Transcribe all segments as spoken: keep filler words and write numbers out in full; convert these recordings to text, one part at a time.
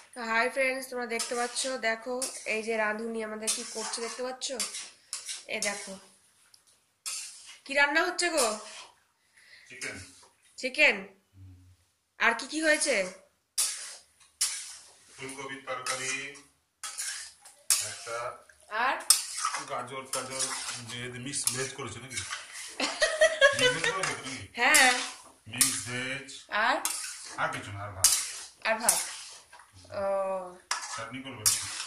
Hi friends, তোমরা দেখতে পাচ্ছ, দেখো এই যে রাঁধুনি আমাদের কি করছে দেখতে পাচ্ছ। এই দেখো কি রান্না হচ্ছে গো। Chicken chicken. আর কি কি হয়েছে? ফুলকপির তরকারি, একটা আর গাজর টাজর দিয়ে মিক্স ভেজ করেছে নাকি? হ্যাঁ, মিক্স ভেজ আর আর কিছু না, আর ভাত আর ভাত। ও, চাটনি করবে।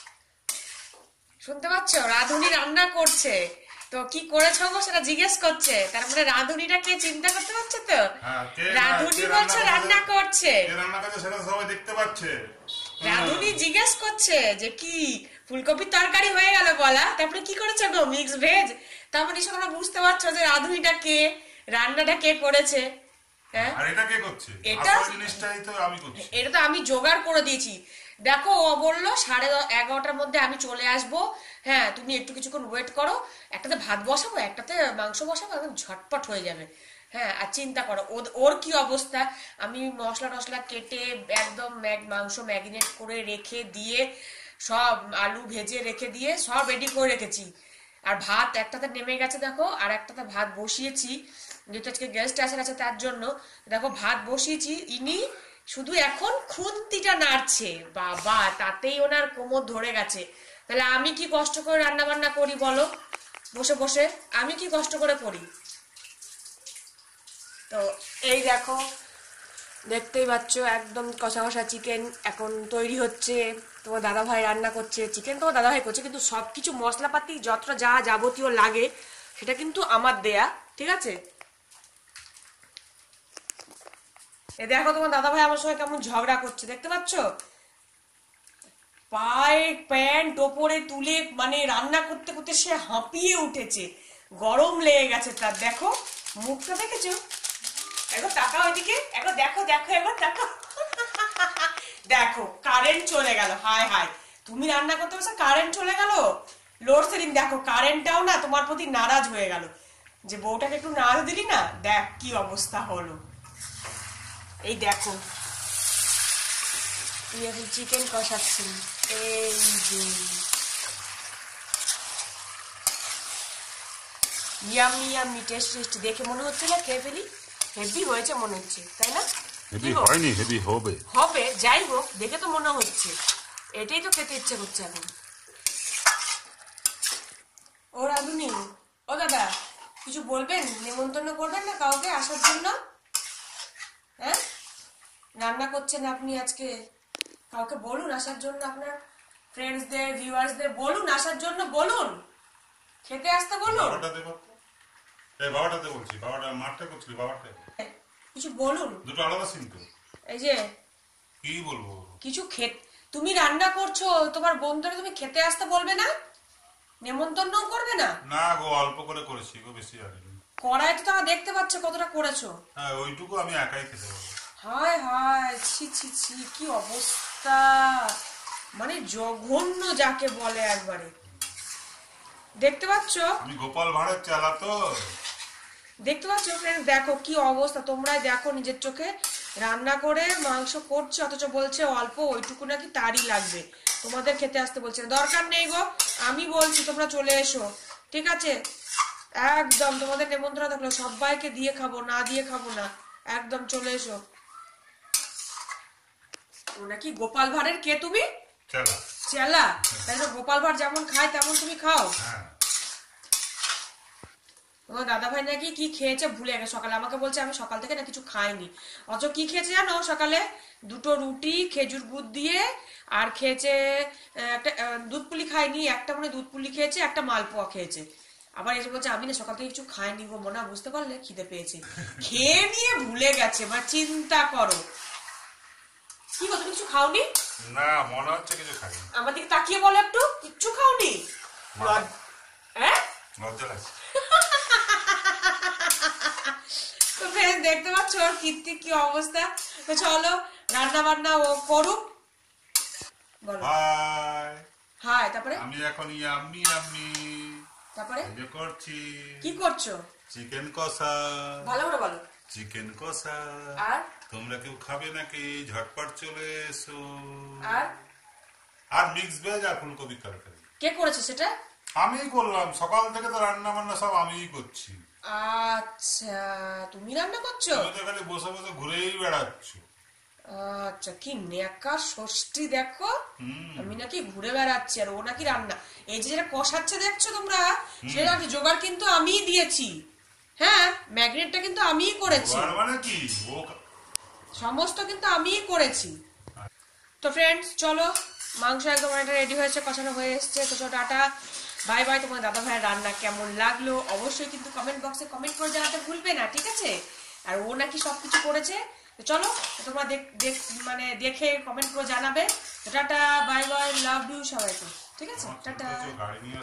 শুনতে পাচ্ছ, রাঁধুনি রান্না করছে। তো কি করেছো গো সেটা জিজ্ঞেস করছে, তারপরে রাঁধুনিটা কে চিন্তা করতে পারছে তো। হ্যাঁ, কে রাঁধুনি বলছে রান্না করছে, কে রান্না করছে সেটা সবাই দেখতে পাচ্ছে। রাঁধুনি জিজ্ঞেস করছে যে কি ফুলকপির তরকারি হয়ে গেল বলা, তারপরে কি করেছে গো মিক্স ভেজ। তারপরে নিশ্চয় তোমরা বুঝতে পারছো যে রাঁধুনিটা কে, রান্নাটা কে করেছে। হ্যাঁ, আর এটা কে করছে? এটা আসল জিনিসটাই তো আমি করছি। এটা তো আমি জোগাড় করে দিয়েছি। দেখো, ও বললো সাড়ে দ- এগারোটার মধ্যে আমি চলে আসবো। হ্যাঁ, তুমি একটু কিছুক্ষণ ওয়েট করো, একটাতে ভাত বসাবো, একটাতে মাংস বসাবো, একদম ঝটপট হয়ে যাবে। হ্যাঁ, আর চিন্তা করো ওর- ওর কি অবস্থা। আমি মশলা টসলা কেটে একদম ম্যাগ- মাংস ম্যাগিনেট করে রেখে দিয়ে, সব আলু ভেজে রেখে দিয়ে সব রেডি করে রেখেছি। আর ভাত একটাতে নেমে গেছে দেখো, আর একটাতে ভাত বসিয়েছি, যেহেতু আজকে গেস্ট আসে আছে তার জন্য। দেখো ভাত বসিয়েছি, ইনি শুধু এখন খুন্তিটা নাড়ছে, বাবা তাতেই ওনার কোমর ধরে গেছে। তাহলে আমি কি কষ্ট করে রান্না বান্না করি বলো, বসে বসে আমি কি কষ্ট করে করি। তো এই দেখো, দেখতেই পাচ্ছ একদম কষা কষা চিকেন এখন তৈরি হচ্ছে। তোমার দাদা ভাই রান্না করছে, চিকেন তোমার দাদা ভাই করছে, কিন্তু সবকিছু মশলাপাতি যতটা যা যাবতীয় লাগে সেটা কিন্তু আমার দেয়া, ঠিক আছে। এ দেখো তোমার দাদা ভাই আমার সঙ্গে কেমন ঝগড়া করছে দেখতে পাচ্ছ। পায়ে প্যান্ট ওপরে তুলে মানে রান্না করতে করতে সে হাঁপিয়ে উঠেছে, গরম লেগে গেছে তার। দেখো মুখটা দেখেছো, একবার তাকাও এদিকে, একবার দেখো দেখো একবার দেখো। দেখো কারেন্ট চলে গেল, হায় হায়, তুমি রান্না করতে বসে কারেন্ট চলে গেল, লোডশেডিং। দেখো কারেন্টটাও না তোমার প্রতি নারাজ হয়ে গেল, যে বউটাকে একটু নাড় দিলি না, দেখ কি অবস্থা হলো। এই দেখো তুই এখন চিকেন কষাচ্ছি, এই যে ইয়ামি ইয়ামি টেস্ট টেস্ট দেখে মনে হচ্ছে না খেয়ে ফেলি, হেভি হয়েছে মনে হচ্ছে, তাই না? হেভি হয়নি, হেভি হবে হবে, যাই হোক দেখে তো মনে হচ্ছে, এটাই তো খেতে ইচ্ছে করছে এখন। ও রাধুনি, ও দাদা, কিছু বলবেন, নেমন্তন্ন করবেন না কাউকে আসার জন্য? হ্যাঁ, রান্না করছেন আপনি আজকে, কাউকে বলুন আসার জন্য, আপনার ফ্রেন্ডসদের ভিউয়ার্সদের বলুন আসার জন্য, বলুন খেতে আসতে বলুন। বাবাটা দে বাবা, এই বাবাটাতে বলছি, বাবাটা মারতে করছিলি, বাবাটা কিছু বলুন, দুটো আলাদা সিন তো। এই যে কি বলবো, কিছু খেত, তুমি রান্না করছো, তোমার বন্ধুরা তুমি খেতে আসতে বলবে না, নেমন্তন্ন করবে না? না গো, অল্প করে করেছি গো, বেশি আনিনি। কড়াই তো তারা দেখতে পাচ্ছ কতটা করেছো। হ্যাঁ, ওইটুকু আমি একাই খেতে পারবো। হায় হায়, ছি ছি ছি, কি অবস্থা, মানে জঘন্য যাকে বলে একবারে। দেখতে পাচ্ছ, আমি গোপাল ভাঁড়ের চালা তো। দেখতে পাচ্ছ ফ্রেন্ডস, দেখো কি অবস্থা, তোমরাই দেখো নিজের চোখে। রান্না করে মাংস করছে, অথচ বলছে অল্প, ওইটুকু নাকি তারই লাগবে, তোমাদের খেতে আসতে বলছে। দরকার নেই গো, আমি বলছি তোমরা চলে এসো, ঠিক আছে? একদম তোমাদের নেমন্ত্রণ থাকলো, সবাইকে দিয়ে খাবো, না দিয়ে খাবো না, একদম চলে এসো। নাকি গোপাল ভাঁড়ের কে তুমি? চালা। চেলা? তাহলে গোপাল ভাঁড় যেমন খায় তেমন তুমি খাও? হ্যাঁ। তোমার দাদা ভাই নাকি কি খেয়েছে ভুলে গেছে, সকালে আমাকে বলছে আমি সকাল থেকে না কিছু খাইনি। অথচ কি খেয়েছে জানো সকালে? দুটো রুটি খেজুর গুড় দিয়ে, আর খেয়েছে একটা দুধ পুলি, খায়নি একটা, মানে দুধ পুলি খেয়েছে, একটা মালপোয়া খেয়েছে। আবার এসে বলছে আমি না সকাল থেকে কিছু খাইনি গো মনে, বুঝতে পারলে খিদে পেয়েছে, খেয়ে নিয়ে ভুলে গেছে, মানে চিন্তা করো। কি গো, তুমি কিছু খাওনি? না, মনে হচ্ছে কিছু খাইনি। আমার দিকে তাকিয়ে বলো একটু, কিচ্ছু খাওনি? হ্যাঁ, লজ্জা লাগছে। তো ফ্রেন্ড দেখতে পাচ্ছ ওর কীর্তি কি অবস্থা। তো চলো রান্না বান্না ও করুক, বলো হাই। হাই, তারপরে আমি এখন ইয়াম্মি ইয়াম্মি তারপরে এই করছি। কি করছো? চিকেন কষা। ভালো করে বলো। চিকেন কষা। আর তোমরা কেউ খাবে নাকি? ঝটপট চলে এসো। আর আর মিক্স ভেজ আর ফুলকপির তরকারি। কে করেছে সেটা? আমিই করলাম, সকাল থেকে তো রান্না বান্না সব আমিই করছি। আচ্ছা, তুমি রান্না করছো? তুমি তো খালি বসে বসে ঘুরেই বেড়াচ্ছ। আচ্ছা, কি নেকা ষষ্ঠী দেখো, আমি নাকি ঘুরে বেড়াচ্ছি আর ও নাকি রান্না। এই যে যেটা কষাচ্ছে দেখছো তোমরা, সেটা জোগাড় কিন্তু আমিই দিয়েছি। হ্যাঁ, ম্যাগনেটটা কিন্তু আমিই করেছি, মানে কি ও সমস্ত কিন্তু আমিই করেছি। তো ফ্রেন্ডস চলো, মাংস একদম অনেকটা রেডি হয়েছে, কষানো হয়ে এসছে। তো চলো টাটা, বাই বাই। তোমার দাদা ভাইয়ের রান্না কেমন লাগলো অবশ্যই কিন্তু কমেন্ট বক্সে কমেন্ট করে জানাতে ভুলবে না, ঠিক আছে? আর ও নাকি সবকিছু করেছে। তো চলো তোমরা দেখ মানে দেখে কমেন্ট করে জানাবে। তো tata, bye bye, love you সবাইকে, ঠিক আছে? টাটা।